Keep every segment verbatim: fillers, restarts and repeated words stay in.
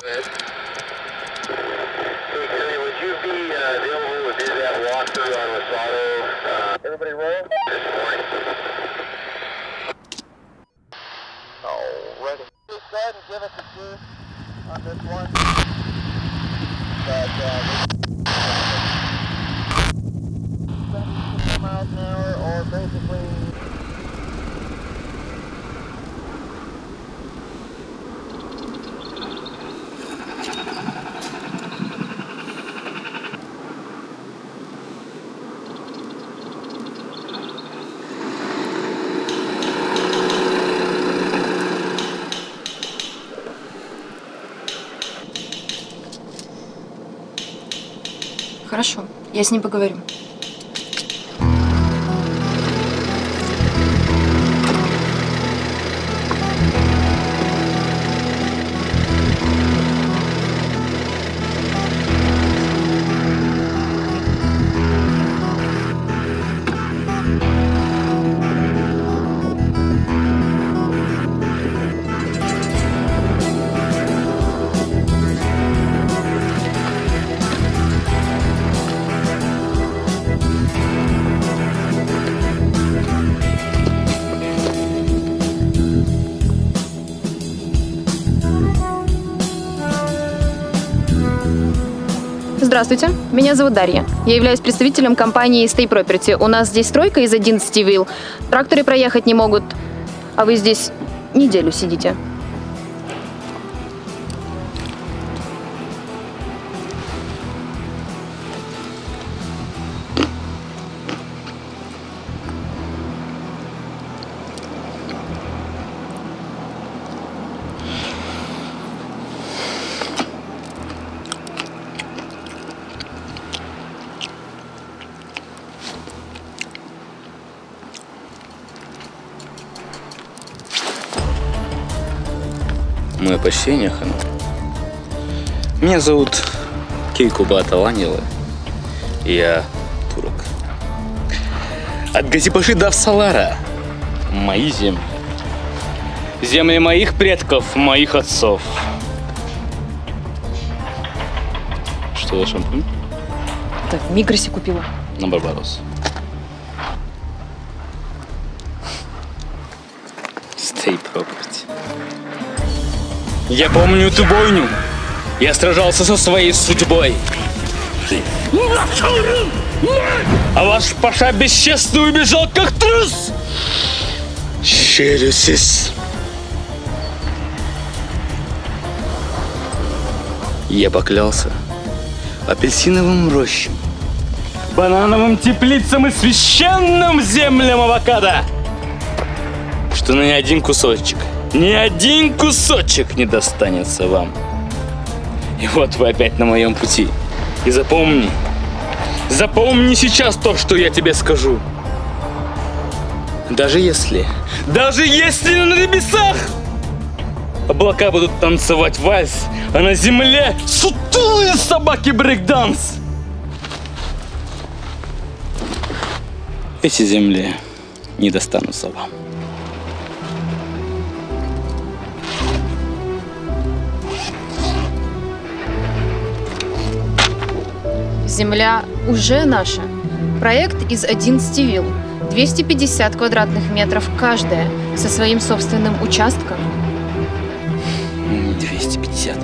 Хорошо, я с ним поговорю. Здравствуйте, меня зовут Дарья. Я являюсь представителем компании Stay Property. У нас здесь стройка из одиннадцати вилл. Тракторы проехать не могут, а вы здесь неделю сидите. Мое почтение, хану. Меня зовут Кейкуба Таланила. Я турок. От Газипаши до Салара. Мои земли. Земли моих предков, моих отцов. Что за шампунь? Так, в Мигросе купила. На Барбарос. Stay Property. Я помню эту бойню. Я сражался со своей судьбой. А ваш паша бесчестно убежал, как трус. Челюсис. Я поклялся апельсиновым рощам, банановым теплицам и священным землям авокадо, что ни один кусочек, ни один кусочек не достанется вам. И вот вы опять на моем пути. И запомни, запомни сейчас то, что я тебе скажу. Даже если, даже если на небесах облака будут танцевать вальс, а на земле сутулые собаки брейк-данс, эти земли не достанутся вам. Земля уже наша. Проект из одиннадцати вилл. двести пятьдесят квадратных метров каждая, со своим собственным участком. двести пятьдесят.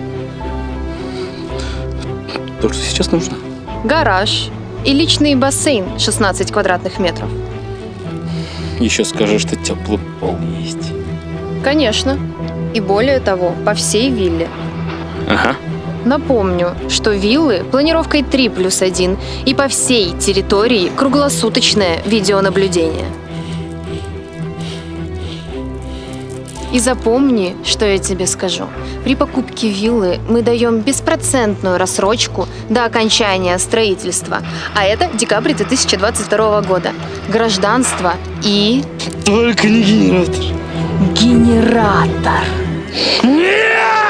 То, что сейчас нужно. Гараж и личный бассейн шестнадцать квадратных метров. Еще скажи, что теплый пол есть. Конечно. И более того, по всей вилле. Ага. Напомню, что виллы планировкой три плюс один и по всей территории круглосуточное видеонаблюдение. И запомни, что я тебе скажу. При покупке виллы мы даем беспроцентную рассрочку до окончания строительства. А это декабрь две тысячи двадцать второго года. Гражданство и... Только не генератор. Генератор. Нет!